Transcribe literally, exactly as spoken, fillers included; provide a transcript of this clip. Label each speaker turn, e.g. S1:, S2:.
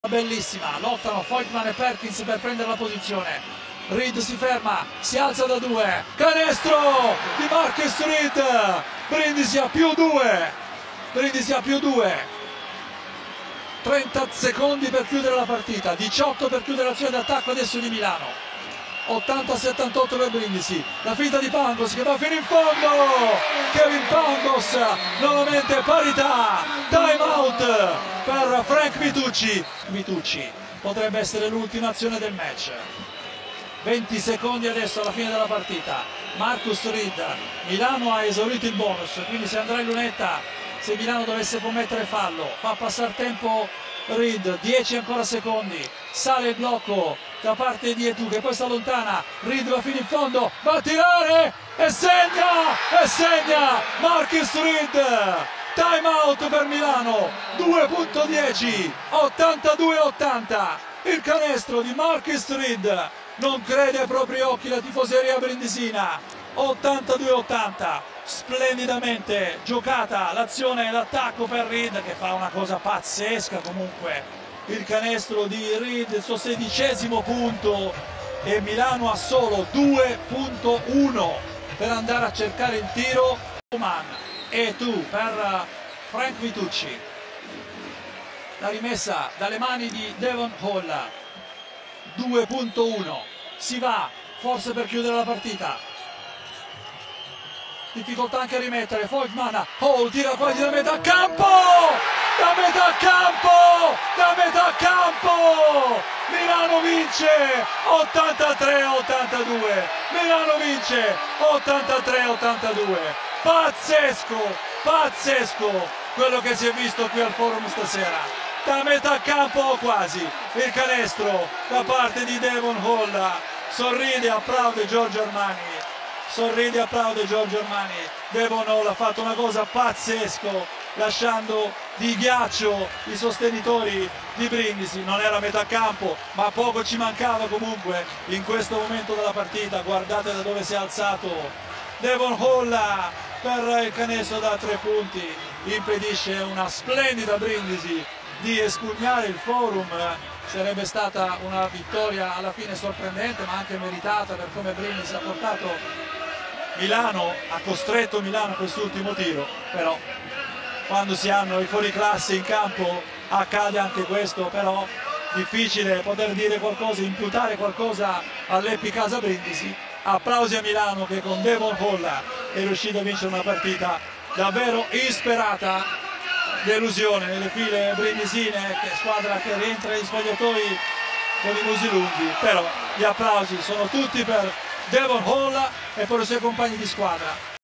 S1: Bellissima, lottano Voigtmann e Perkins per prendere la posizione. Reed si ferma, si alza da due, canestro di Marcus Reed, Brindisi a più due, Brindisi a più due, trenta secondi per chiudere la partita, diciotto per chiudere l'azione d'attacco adesso di Milano. ottanta settantotto per Brindisi, la finta di Pangos che va fino in fondo, Kevin Pangos, nuovamente parità, time out per Frank Vitucci. Vitucci potrebbe essere l'ultima azione del match. venti secondi adesso alla fine della partita. Marcus Reed, Milano ha esaurito il bonus, quindi se andrà in lunetta, se Milano dovesse commettere fallo, fa passare tempo Reed, dieci ancora secondi, sale il blocco da parte di Etu che poi si allontana, Reed va fino in fondo, va a tirare e segna, e segna Marcus Reed, time out per Milano, due punto dieci, ottantadue ottanta, il canestro di Marcus Reed, non crede ai propri occhi la tifoseria brindisina, ottantadue ottanta, splendidamente giocata l'azione e l'attacco per Reed che fa una cosa pazzesca comunque, il canestro di Reed, il suo sedicesimo punto e Milano ha solo due punto uno per andare a cercare il tiro. E tu per Frank Vitucci, la rimessa dalle mani di Devon Hall, due punto uno, si va forse per chiudere la partita, difficoltà anche a rimettere, Voigtmann, Hall tira quasi da metà campo, da metà campo, da metà campo, Milano vince ottantatré ottantadue, Milano vince ottantatré ottantadue, pazzesco, pazzesco quello che si è visto qui al forum stasera, da metà campo o quasi, il canestro da parte di Devon Hall, sorride, applaude Giorgio Armani, sorride e applaude Giorgio Armani. Devon Hall ha fatto una cosa pazzesco, lasciando di ghiaccio i sostenitori di Brindisi. Non era a metà campo, ma poco ci mancava comunque in questo momento della partita. Guardate da dove si è alzato Devon Hall per il canestro da tre punti, impedisce una splendida Brindisi di espugnare il forum. Sarebbe stata una vittoria alla fine sorprendente ma anche meritata per come Brindisi ha portato Milano, ha costretto Milano a quest'ultimo tiro, però quando si hanno i fuoriclasse in campo accade anche questo, però difficile poter dire qualcosa, imputare qualcosa all'Eppi Casa Brindisi. Applausi a Milano che con Devon Hall è riuscito a vincere una partita davvero insperata, delusione nelle file brindisine, che squadra che rientra negli spogliatoi con i musi lunghi, però gli applausi sono tutti per Devon Hall e per i suoi compagni di squadra.